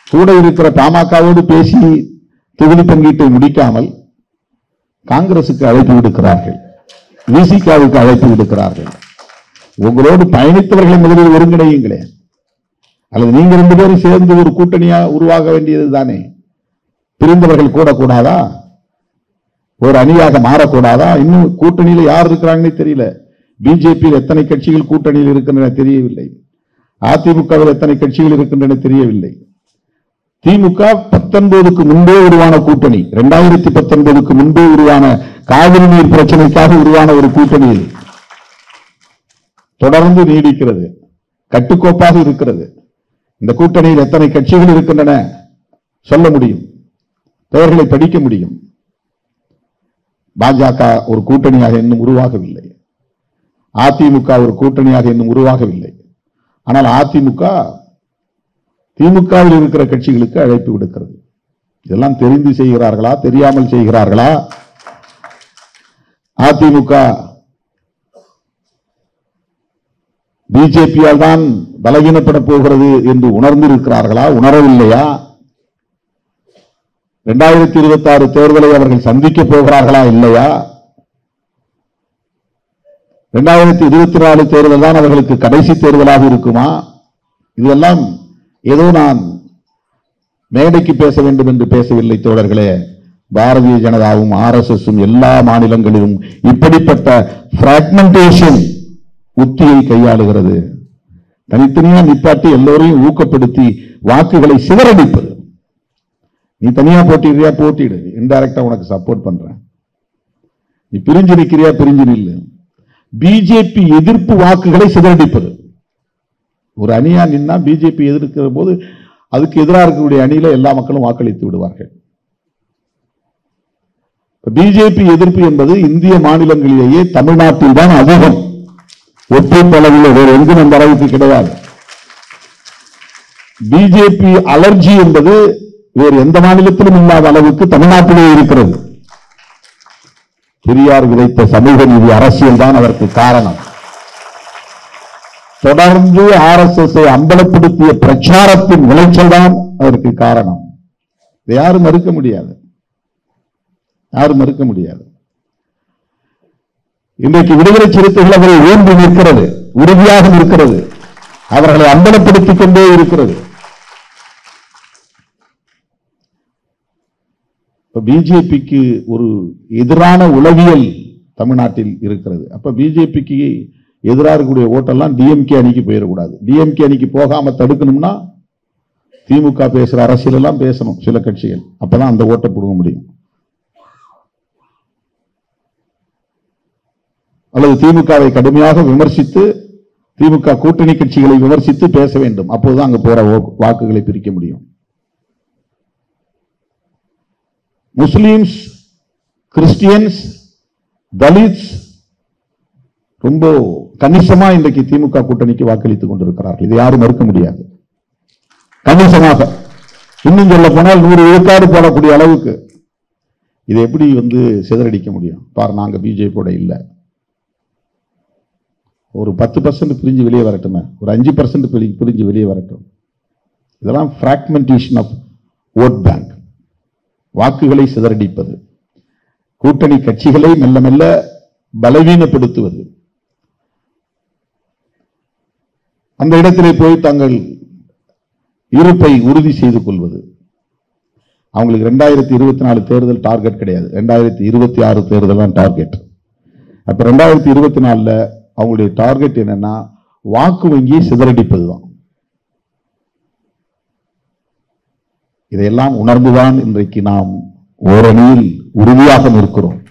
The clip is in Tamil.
கூட இருக்கிற பாமகவோடு பேசி தொகுதி பங்கீட்டை முடிக்காமல் காங்கிரசுக்கு அழைப்பு விடுக்கிறார்கள், விசிகாவுக்கு அழைப்பு விடுக்கிறார்கள். உங்களோடு பயணித்தவர்களை முதலில் ஒருங்கிணையுங்களே, அல்லது நீங்க 2 பேரும் சேர்ந்து ஒரு கூட்டணியா உருவாக வேண்டியது தானே. பிரிந்தவர்கள் கூடக்கூடாதா? ஒரு அணியாக மாறக்கூடாதா? இன்னும் கூட்டணியில் யார் இருக்கிறாங்கன்னு தெரியல. பிஜேபியில் எத்தனை கட்சிகள் கூட்டணியில் இருக்கின்றன தெரியவில்லை. அதிமுகவில் எத்தனை கட்சிகள் இருக்கின்றன தெரியவில்லை. திமுக 19க்கு முன்பே உருவான கூட்டணி, 2019க்கு முன்பே உருவான காவிரி நீர் பிரச்சனைக்காக உருவான ஒரு கூட்டணியில் தொடர்ந்து நீடிக்கிறது, கட்டுக்கோப்பாக இருக்கிறது. இந்த கூட்டணியில் எத்தனை கட்சிகள் இருக்கின்றன சொல்ல முடியும், பெயர்களை படிக்க முடியும். பாஜக ஒரு கூட்டணியாக இன்னும் உருவாகவில்லை, அதிமுக ஒரு கூட்டணியாக இன்னும் உருவாகவில்லை. ஆனால் அதிமுக திமுகவில் இருக்கிற கட்சிகளுக்கு அழைப்பு விடுக்கிறது. இதெல்லாம் தெரிந்து செய்கிறார்களா, தெரியாமல் செய்கிறார்களா? அதிமுக பிஜேபியால் தான் பலவீனப்பட போகிறது என்று உணர்ந்திருக்கிறார்களா, உணரவில்லையா? 2026 தேர்தலை அவர்கள் சந்திக்க போகிறார்களா, இல்லையா? 2024 தேர்தல் தான் அவர்களுக்கு கடைசி தேர்தலாக இருக்குமா? இதெல்லாம் ஏதோ நான் மேடைக்கு பேச வேண்டும் என்று பேசவில்லை தோழர்களே. பாரதிய ஜனதாவும் RSSம் எல்லா மாநிலங்களிலும் இப்படிப்பட்ட பிராக்மெண்டேஷன் உத்தியை கையாளுகிறது. தனித்தனியா நிப்பாட்டி எல்லோரையும் ஊக்கப்படுத்தி வாக்குகளை சிதறடிப்பது. நீ தனியா போட்டிடுறியா, போட்டிடு, இன்டைரக்டா உனக்கு சப்போர்ட் பண்றேன். நீ பிரிஞ்சு நிற்கிறியா, பிரிஞ்சு நில்லு. பிஜேபி எதிர்ப்பு வாக்குகளை சிதறடிப்பது. ஒரு அணியா நின்னா பிஜேபி எதிர்க்கிற போது அதுக்கு எதிராக இருக்கக்கூடிய அணியில எல்லா மக்களும் வாக்களித்து விடுவார்கள். பிஜேபி எதிர்ப்பு என்பது இந்திய மாநிலங்களிலேயே தமிழ்நாட்டில் தான் அதிகம். ஒற்றைப்பளவில் வேறு எங்கும் அந்த அளவுக்கு கிடையாது. பிஜேபி அலர்ஜி என்பது வேறு எந்த மாநிலத்திலும் இல்லாத அளவுக்கு தமிழ்நாட்டிலே இருக்கிறது. பெரியார் விதைத்த சமூக நீதி அரசியல் தான் அதற்கு காரணம். தொடர்ந்து RSS அம்பலப்படுத்திய பிரச்சாரத்தின் விளைச்சல் தான் அதற்கு காரணம். இதை யாரும் மறுக்க முடியாது, யாரும் மறுக்க முடியாது. இன்றைக்கு விடுதலை சிறுத்தைகள் அவரை ஊன்றி நிற்கிறது, உறுதியாக நிற்கிறது, அவர்களை அம்பலப்படுத்திக் கொண்டே இருக்கிறது. பிஜேபிக்கு ஒரு எதிரான உளவியல் தமிழ்நாட்டில் இருக்கிறது. அப்ப பிஜேபிக்கு எதிராக இருக்கக்கூடிய ஓட்டெல்லாம் டிஎம்கே அணிக்கு போயிடக்கூடாது. டிஎம்கே அணிக்கு போகாம தடுக்கணும்னா திமுக பேசுற அரசியல் எல்லாம் பேசணும் சில கட்சிகள், அப்பதான் அந்த ஓட்டை புடுங்க முடியும். அல்லது திமுகவை கடுமையாக விமர்சித்து, திமுக கூட்டணி கட்சிகளை விமர்சித்து பேச வேண்டும். அப்போதுதான் அங்க போற வாக்குகளை பிரிக்க முடியும். முஸ்லிம்ஸ், கிறிஸ்டியன்ஸ், தலித்ஸ் ரொம்ப கணிசமா இன்றைக்கு திமுக கூட்டணிக்கு வாக்களித்துக் கொண்டிருக்கிறார்கள். இது யாரும் மறுக்க முடியாது. கணிசமாக, இன்னும் சொல்ல போனால் 100 விழுக்காடு போடக்கூடிய அளவுக்கு. இதை எப்படி சிதறடிக்க முடியும்? பாரு, நாங்க பிஜேபியோட இல்ல. ஒரு 10% பிரிஞ்சு வெளியே வரட்டுமே, ஒரு 5% பிரிஞ்சு வெளியே வரட்டும். இதெல்லாம் பிராக்மெண்டேஷன் ஆஃப் ஓட் பேங்க், வாக்குகளை சிதறடிப்பது, கூட்டணி கட்சிகளை மெல்ல மெல்ல பலவீனப்படுத்துவது. அந்த இடத்திலே போய் தங்கள் இருப்பை உறுதி செய்து கொள்வது. அவங்களுக்கு 2024 தேர்தல் டார்கெட் கிடையாது, 2026 தேர்தல் தான் டார்கெட். அப்ப 2024 அவங்களுடைய டார்கெட் என்னன்னா வாக்கு வங்கியை சிதறடிப்பது தான். இதையெல்லாம் உணர்ந்துதான் இன்றைக்கு நாம் ஓரணியில் உறுதியாக நிற்கிறோம்.